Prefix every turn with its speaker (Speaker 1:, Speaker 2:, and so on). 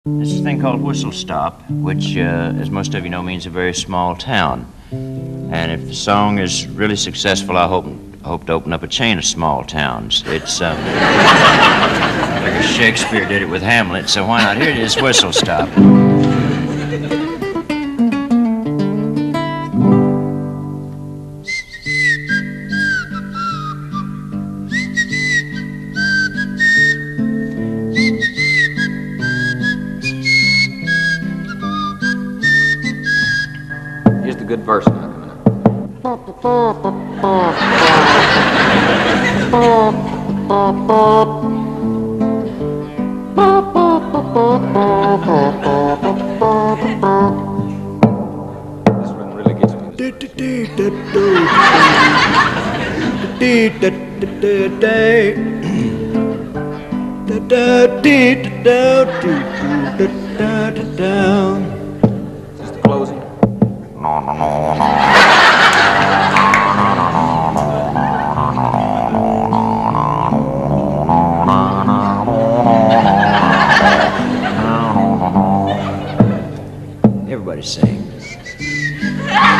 Speaker 1: This is a thing called Whistle Stop, which, as most of you know, means a very small town. And if the song is really successful, I hope to open up a chain of small towns. It's, like Shakespeare did it with Hamlet, so why not? Here it is, Whistle Stop.
Speaker 2: Here's the good verse now. This one really gets me. Is this the closing?
Speaker 1: Everybody sing.